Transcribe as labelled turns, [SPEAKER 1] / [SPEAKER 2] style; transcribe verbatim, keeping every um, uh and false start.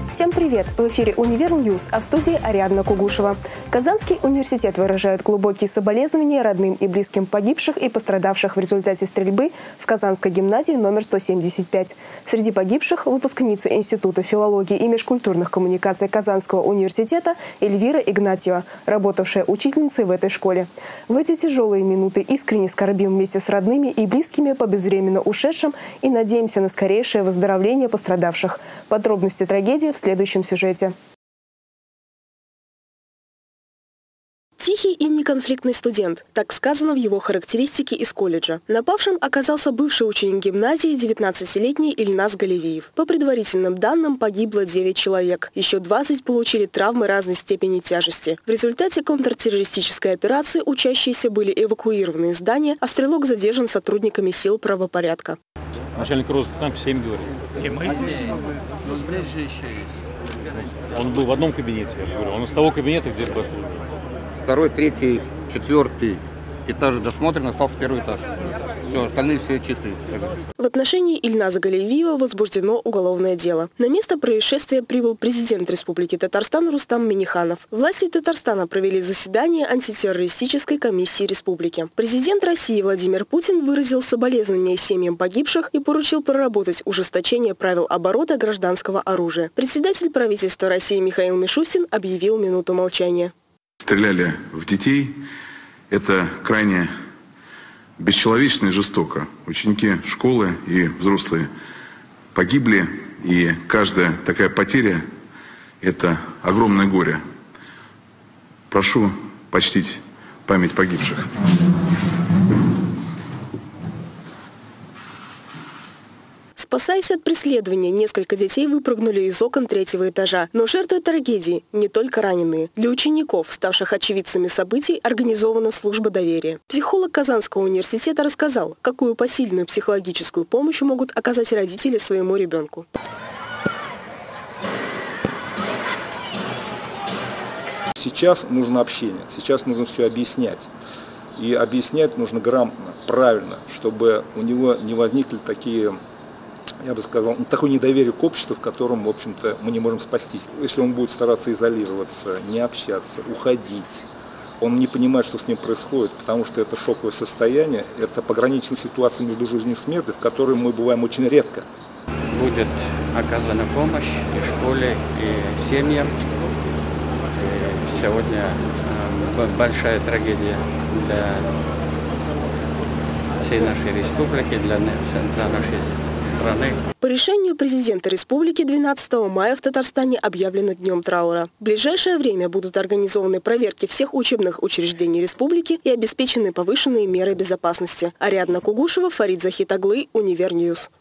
[SPEAKER 1] Всем привет! В эфире «Универньюз», а в студии Ариадна Кугушева. Казанский университет выражает глубокие соболезнования родным и близким погибших и пострадавших в результате стрельбы в Казанской гимназии номер сто семьдесят пять. Среди погибших – выпускница Института филологии и межкультурных коммуникаций Казанского университета Эльвира Игнатьева, работавшая учительницей в этой школе. В эти тяжелые минуты искренне скорбим вместе с родными и близкими по безвременно ушедшим и надеемся на скорейшее выздоровление пострадавших. Подробности трагедии в В следующем сюжете. Тихий и неконфликтный студент. Так сказано в его характеристике из колледжа. Напавшим оказался бывший ученик гимназии девятнадцатилетний Ильназ Галевиев. По предварительным данным, погибло девять человек. Еще двадцать получили травмы разной степени тяжести. В результате контртеррористической операции учащиеся были эвакуированы из здания, а стрелок задержан сотрудниками сил правопорядка.
[SPEAKER 2] Начальник розыска там семь говорит.
[SPEAKER 3] И мы но здесь же еще есть.
[SPEAKER 2] Он был в одном кабинете, я говорю. Он из того кабинета, где был.
[SPEAKER 4] Второй, третий, четвертый этажи досмотрены, остался первый этаж. Все, остальные все чистые.
[SPEAKER 1] В отношении Ильназа Галевиева возбуждено уголовное дело. На место происшествия прибыл президент Республики Татарстан Рустам Минниханов. Власти Татарстана провели заседание антитеррористической комиссии республики. Президент России Владимир Путин выразил соболезнования семьям погибших и поручил проработать ужесточение правил оборота гражданского оружия. Председатель правительства России Михаил Мишустин объявил минуту молчания.
[SPEAKER 5] Стреляли в детей. Это крайне бесчеловечно и жестоко. Ученики школы и взрослые погибли, и каждая такая потеря – это огромное горе. Прошу почтить память погибших.
[SPEAKER 1] Спасаясь от преследования, несколько детей выпрыгнули из окон третьего этажа. Но жертвы трагедии не только раненые. Для учеников, ставших очевидцами событий, организована служба доверия. Психолог Казанского университета рассказал, какую посильную психологическую помощь могут оказать родители своему ребенку.
[SPEAKER 6] Сейчас нужно общение, сейчас нужно все объяснять. И объяснять нужно грамотно, правильно, чтобы у него не возникли такие... я бы сказал, такое недоверие к обществу, в котором, в общем-то, мы не можем спастись. Если он будет стараться изолироваться, не общаться, уходить, он не понимает, что с ним происходит, потому что это шоковое состояние, это пограничная ситуация между жизнью и смертью, в которой мы бываем очень редко.
[SPEAKER 4] Будет оказана помощь и школе, и семьям. И сегодня большая трагедия для всей нашей республики, для, для нашей страны.
[SPEAKER 1] По решению президента республики двенадцатого мая в Татарстане объявлено днем траура. В ближайшее время будут организованы проверки всех учебных учреждений республики и обеспечены повышенные меры безопасности. Ариадна Кугушева, Фарид Захитаглы, Универньюз.